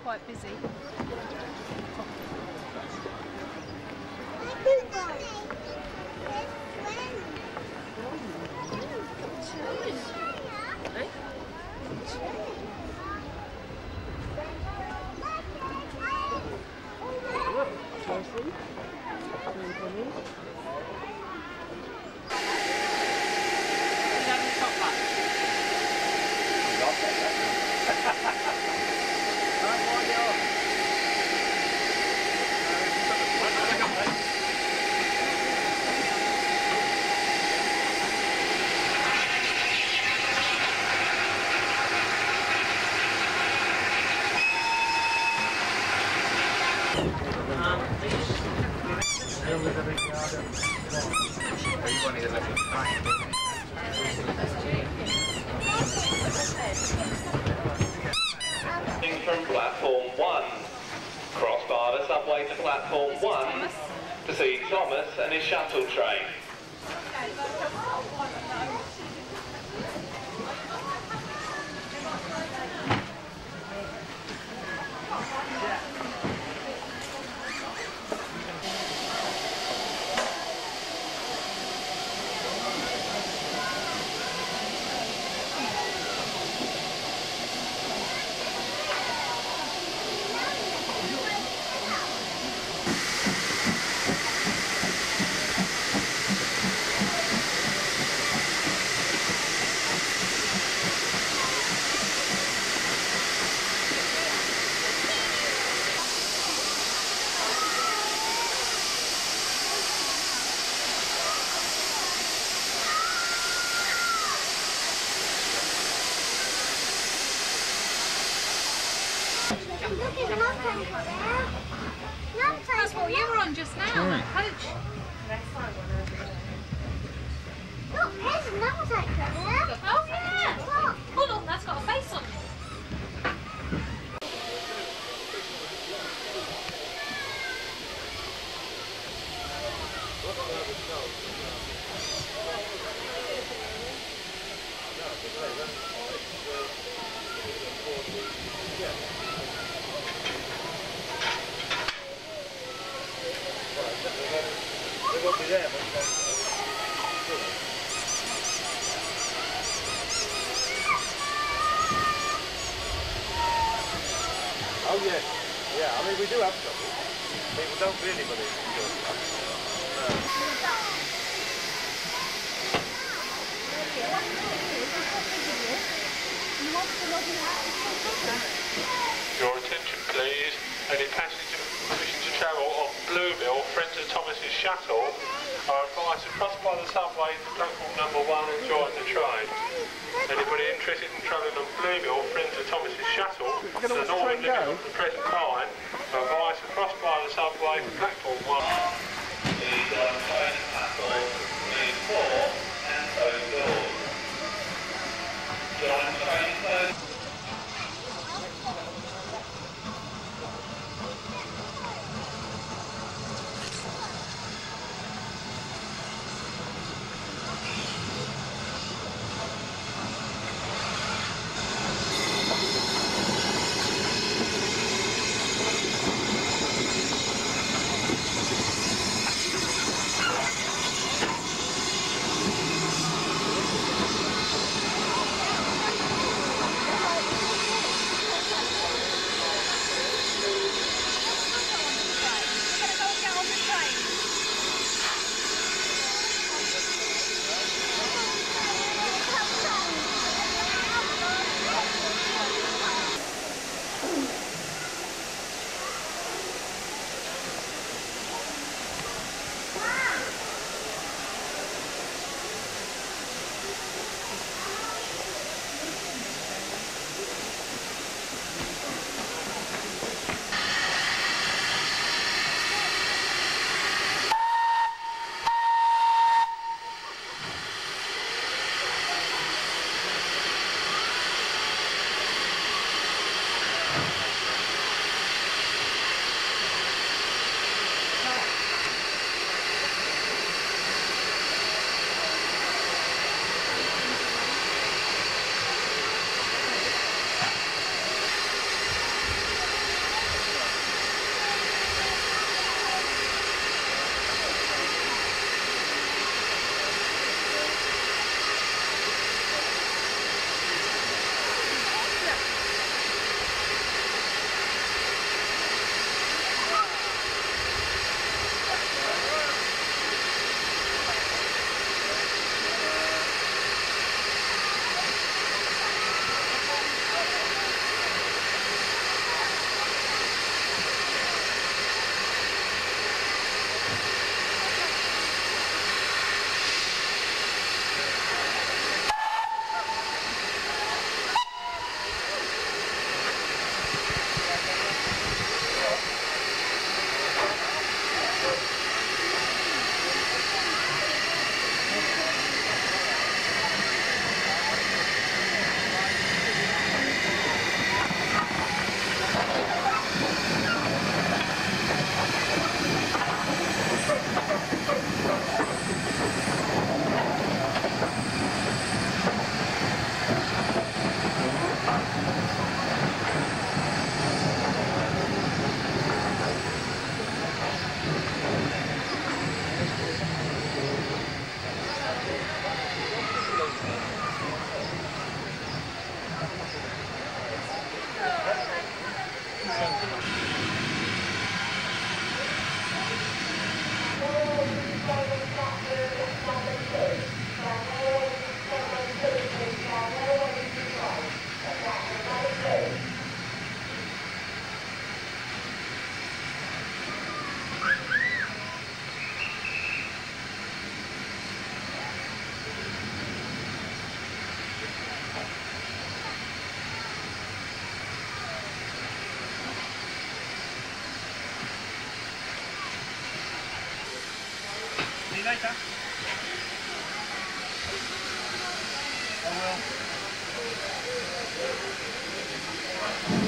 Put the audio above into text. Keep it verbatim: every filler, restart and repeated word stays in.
quite busy. From platform one, cross bar the subway to platform one to see Thomas and his shuttle train. That's what you were on just now, mm. that coach. Look, there's another tank there. Oh yeah! Look. Oh look, that's got a face on it. It won't be there, but oh yes, yeah, I mean we do have trouble. People don't really believe in good stuff. Your attention please, any passengers wishing to travel on Bluebell, Friends of Thomas's shuttle, are advised to cross by the subway to platform number one and join the train. Anybody interested in travelling on Bluebell, Friends of Thomas's shuttle, to the northern limit of the present line, are advised to cross by the subway to platform one. Please on train platform three four and close doors. Join train close. Oh well.